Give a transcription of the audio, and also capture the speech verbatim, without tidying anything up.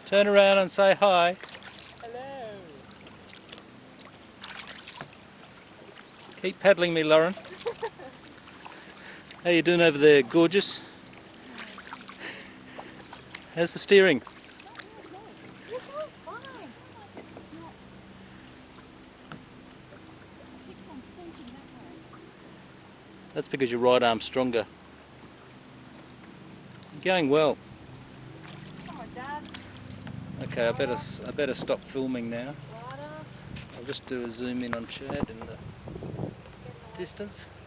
Turn around and say hi. Hello. Keep paddling me, Lauren. How you doing over there, gorgeous? How's the steering? You're doing fine. That's because your right arm's stronger. You're going well. Come on, Dad. Okay, I better I better stop filming now. Right arse. I'll just do a zoom in on Chad in the distance.